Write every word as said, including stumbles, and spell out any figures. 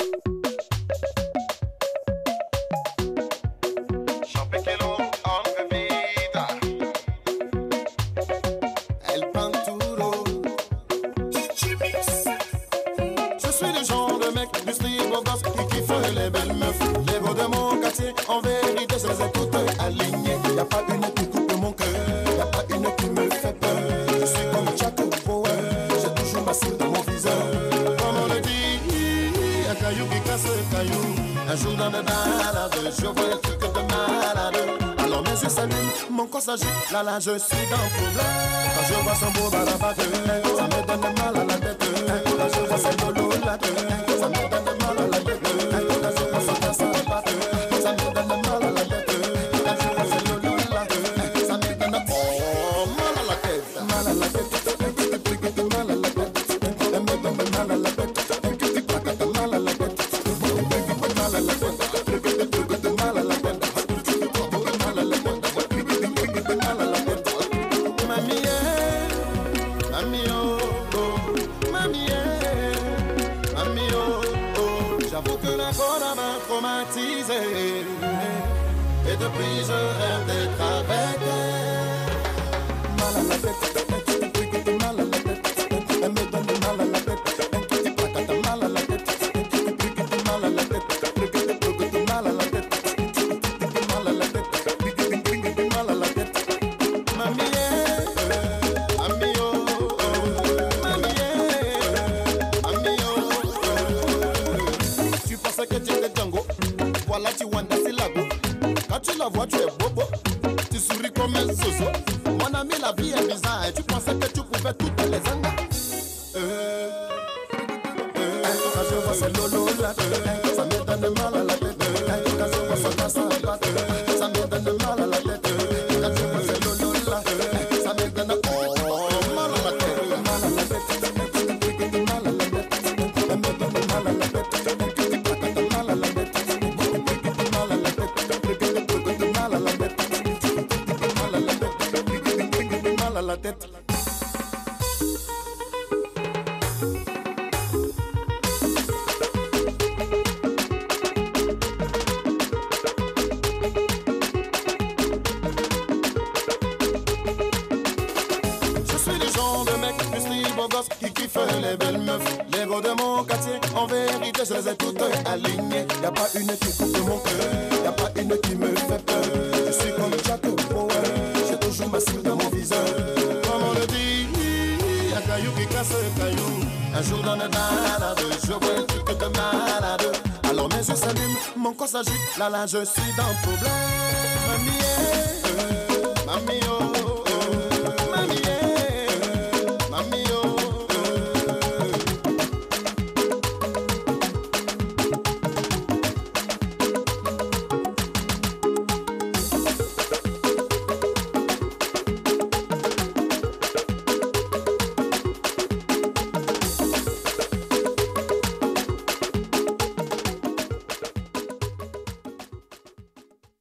Là là je suis dans le problème. Quand je vois son beau barabac, ça me donne mal à la tête. Quand je vois son lolo la tête, ça me donne mal à la tête. Quand je vois son danse à battre, ça me donne mal à la tête. Quand je vois son lolo la tête, ça me donne oh, mal à la tête. Mal à la tête, mal à la tête. Elle me donne mal à la tête. Mal à la tête, mal à la tête. Et depuis je rêve d'être avec elle. Mal à la tête, mal à la tête. Elle me donne mal à la tête. Mal à la tête, mal à la tête. Mal à la tête, mal à la tête. Mal à la tête. Mamie, mamie, oh, mamie, mamie, oh. Tu pensais que tu étais Django? Voilà, tu wanda c'est la go. Quand tu la vois, tu es bobo. Tu souris comme un zozo. Mon ami, la vie est bizarre. Et tu pensais que tu pouvais toutes les angas. Euh, euh, quand je vois ce lolo là, ça me donne mal à la tête. Quand je vois son danse à battre, ça me donne mal à la tête. Quand je vois ce lolo là, ça me donne oh, mal à la tête. Mal à la tête, mal à la tête. Elle me donne mal à la tête. Mal à la tête. La tête. Je suis le genre de mec plus libre gosse qui kiffe les belles meufs. Les gros de mon quartier, en vérité, je les ai toutes alignées. Y'a pas une qui coupe mon cœur, y'a pas une qui me fait peur. Je suis comme Jack Bauer, j'ai toujours ma cible dans mon viseur. Comme on le dit, y'a caillou qui casse caillou. Un jour dans le balade, je vois un truc de malade. Alors mes yeux s'allument, mon corps s'agite. Là là, je suis dans le problème. Mamie,